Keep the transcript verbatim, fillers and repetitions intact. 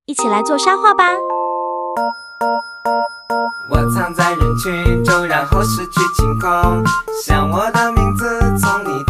一起来做沙画吧。 我藏在人群中，然后失去清空，像我的名字从你